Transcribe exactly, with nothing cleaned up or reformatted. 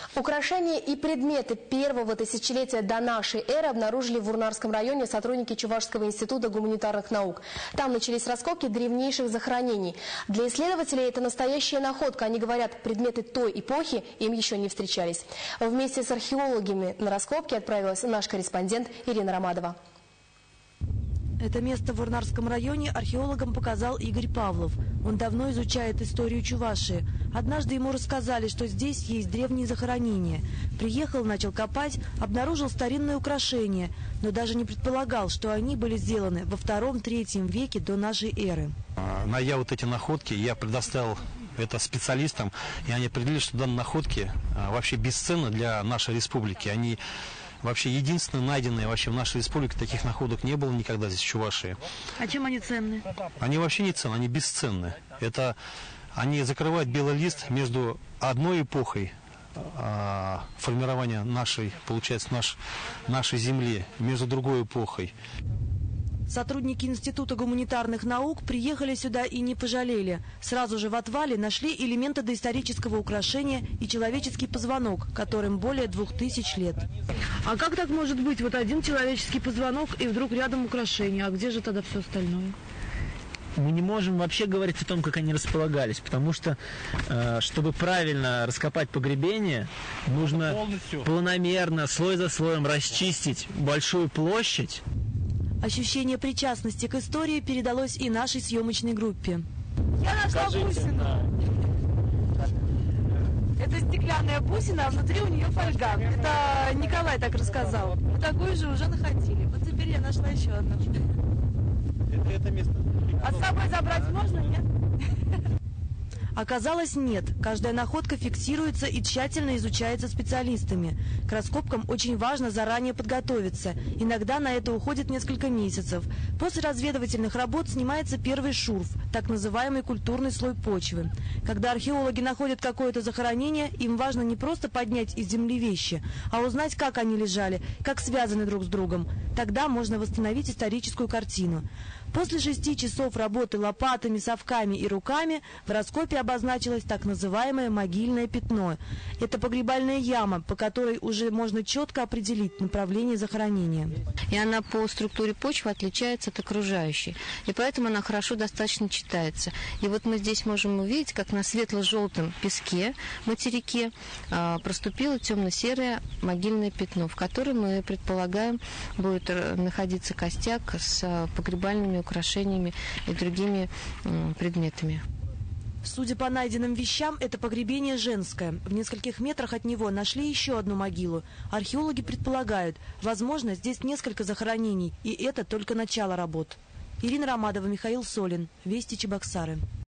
Украшения и предметы первого тысячелетия до нашей эры обнаружили в Урнарском районе сотрудники Чувашского института гуманитарных наук. Там начались раскопки древнейших захоронений. Для исследователей это настоящая находка. Они говорят, предметы той эпохи им еще не встречались. Вместе с археологами на раскопки отправилась наш корреспондент Ирина Ромадова. Это место в Урнарском районе археологам показал Игорь Павлов. Он давно изучает историю Чувашии. Однажды ему рассказали, что здесь есть древние захоронения. Приехал, начал копать, обнаружил старинные украшения, но даже не предполагал, что они были сделаны во втором-третьем веке до нашей эры. Найдя вот эти находки, я предоставил это специалистам, и они определили, что данные находки вообще бесценны для нашей республики. Они вообще единственные найденные вообще в нашей республике, таких находок не было никогда здесь, в Чувашии. А чем они ценны? Они вообще не ценны, они бесценны. Это они закрывают белый лист между одной эпохой а, формирования нашей, получается, наш, нашей земли, между другой эпохой. Сотрудники Института гуманитарных наук приехали сюда и не пожалели. Сразу же в отвале нашли элементы доисторического украшения и человеческий позвонок, которым более двух тысяч лет. А как так может быть? Вот один человеческий позвонок и вдруг рядом украшение. А где же тогда все остальное? Мы не можем вообще говорить о том, как они располагались, потому что, э, чтобы правильно раскопать погребение, нужно полностью, планомерно, слой за слоем расчистить большую площадь. Ощущение причастности к истории передалось и нашей съемочной группе. Я нашла бусину. Это стеклянная бусина, а внутри у нее фольга. Это Николай так рассказал. Мы такую же уже находили. Вот теперь я нашла еще одну. Это, это место. А с собой забрать можно, нет? Оказалось, нет. Каждая находка фиксируется и тщательно изучается специалистами. К раскопкам очень важно заранее подготовиться. Иногда на это уходит несколько месяцев. После разведывательных работ снимается первый шурф, так называемый культурный слой почвы. Когда археологи находят какое-то захоронение, им важно не просто поднять из земли вещи, а узнать, как они лежали, как связаны друг с другом. Тогда можно восстановить историческую картину. После шести часов работы лопатами, совками и руками в раскопе обозначилось так называемое могильное пятно. Это погребальная яма, по которой уже можно четко определить направление захоронения. И она по структуре почвы отличается от окружающей. И поэтому она хорошо достаточно читается. И вот мы здесь можем увидеть, как на светло-желтом песке, материке, проступило темно-серое могильное пятно, в котором, мы предполагаем, будет находиться костяк с погребальными украшениями и другими предметами. Судя по найденным вещам, это погребение женское. В нескольких метрах от него нашли еще одну могилу. Археологи предполагают, возможно, здесь несколько захоронений, и это только начало работ. Ирина Ромадова, Михаил Солин. Вести Чебоксары.